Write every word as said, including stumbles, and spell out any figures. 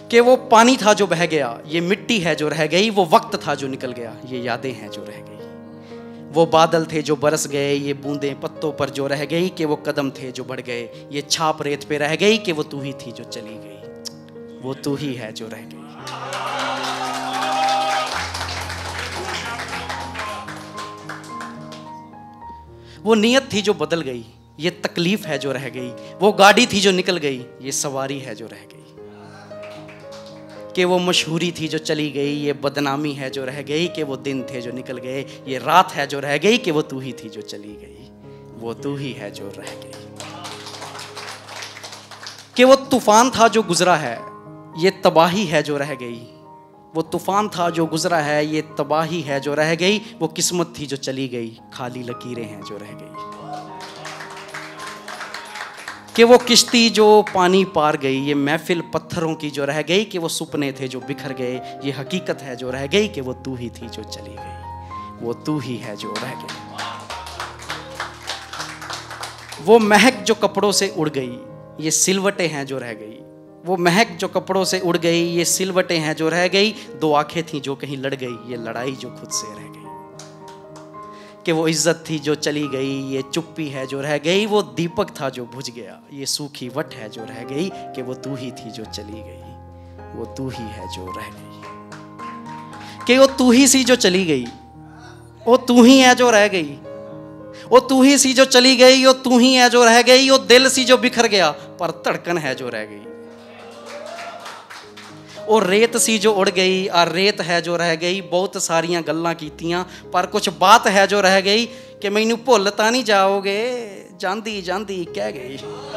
कि वो पानी था जो बह गया, ये मिट्टी है जो रह गई, वो वक्त था जो निकल गया, ये यादें हैं जो रह गई। वो बादल थे जो बरस गए, ये बूंदें पत्तों पर जो रह गई, कि वो कदम थे जो बढ़ गए, ये छाप रेत पे रह गई, कि वो तू ही थी जो चली गई, वो तू ही है जो रह गई। वो नीयत थी जो बदल गई, ये तकलीफ है जो रह गई, वो गाड़ी थी जो निकल गई, ये सवारी है जो रह गई, कि वो मशहूरी थी जो चली गई, ये बदनामी है जो रह गई, कि वो दिन थे जो निकल गए, ये रात है जो रह गई, कि वो तू ही थी जो चली गई, वो तू ही है जो रह गई। कि वो तूफान था जो गुजरा है, ये तबाही है जो रह गई, वो तूफान था जो गुजरा है, ये तबाही है जो रह गई, वो किस्मत थी जो चली गई, खाली लकीरें हैं जो रह गई। कि वो किश्ती जो पानी पार गई, ये महफिल पत्थरों की जो रह गई, कि वो सुपने थे जो बिखर गए, ये हकीकत है जो रह गई, कि वो तू ही थी जो चली गई, वो तू ही है जो रह गई। वो महक जो कपड़ों से उड़ गई, ये सिलवटें हैं जो रह गई, वो महक जो कपड़ों से उड़ गई, ये सिलवटें हैं जो रह गई, दो आंखें थी जो कहीं लड़ गई, ये लड़ाई जो खुद से रह गई। कि वो इज्जत थी जो चली गई, ये चुप्पी है जो रह गई, वो दीपक था जो बुझ गया, ये सूखी वट है जो रह गई, कि वो तू ही थी जो चली गई, वो तू ही है जो रह गई। कि वो तू ही सी जो चली गई, वो तू ही है जो रह गई, वो तू ही सी जो चली गई, वो तू ही है जो रह गई, वो दिल सी जो बिखर गया, पर धड़कन है जो रह गई, ਉਹ रेत सी जो उड़ गई, आ रेत है जो रह गई, बहुत सारियां गल्लां कीतियां, पर कुछ बात है जो रह गई, कि मैनू भुल तां नहीं जाओगे, जांदी जांदी कह गई।